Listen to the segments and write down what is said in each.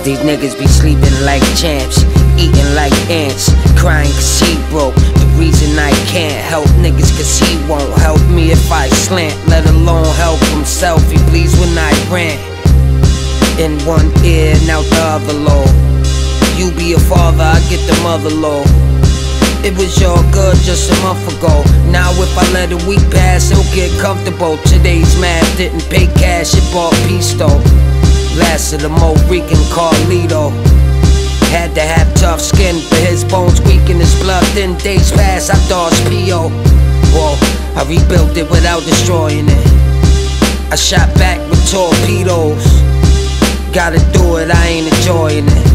These niggas be sleeping like champs, eating like ants, crying cause he broke. The reason I can't help niggas cause he won't help me if I slant, let alone help himself. He bleeds when I rant. In one ear and out the other low. You be a father, I get the mother low. It was all good just a month ago. Now if I let a week pass, he'll get comfortable. Today's math didn't pay cash, it bought peace though. Last of the Rican Carlito. Had to have tough skin, but his bones weak in his blood. Then days pass, I dodged P.O. Whoa, I rebuilt it without destroying it. I shot back with torpedoes. Gotta do it, I ain't enjoying it.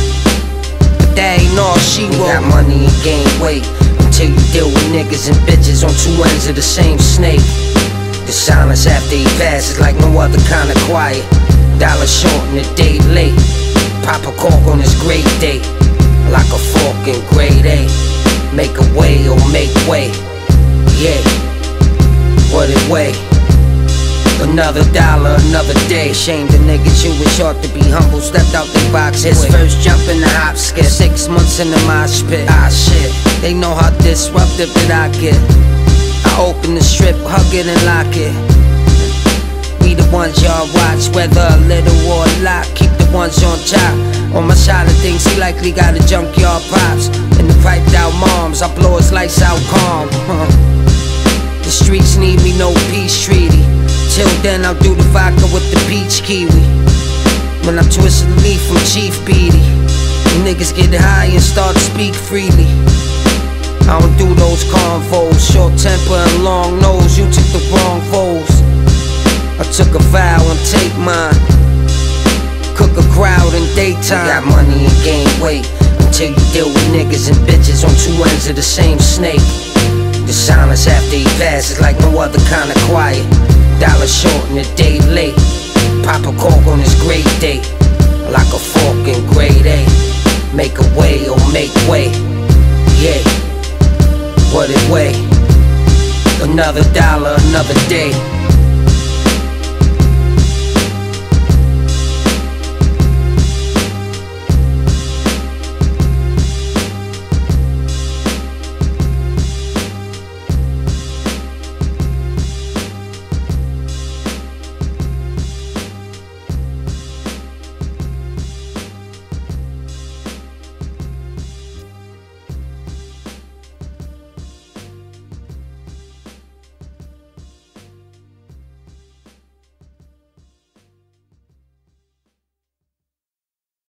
But that ain't all she wrote. Got money and gain weight until you deal with niggas and bitches on two ends of the same snake. The silence after he passes like no other kind of quiet. Dollar short and a day late. Pop a cork on his great day, like a fork in grade A. Make a way or make way. Yeah, what it weigh? Another dollar, another day. Shame the niggas who was short to be humble stepped out the box. His first jump in the hop skip, 6 months in the mosh pit. Ah shit, they know how disruptive that I get. I open the strip, hug it and lock it. We the ones y'all watch, whether a little or a lot. Keep the ones on top. On my side of things, he likely got a junkyard props. And the piped out moms, I blow his lights out calm. The streets need me, no peace treaty. Till then, I'll do the vodka with the peach kiwi. When I twist the leaf from Chief Beatty, the niggas get high and start to speak freely. I don't do those convos, short temper and long nose. You took the wrong foes. I took a vow and take mine. Cook a crowd in daytime. Got money and gain weight until you deal with niggas and bitches on two ends of the same snake. The silence after he passes like no other kind of quiet. Dollar short and a day late. Pop a cork on his great day, like a fork in grade A. Make a way or make way. Yeah, what it weigh? Another dollar, another day.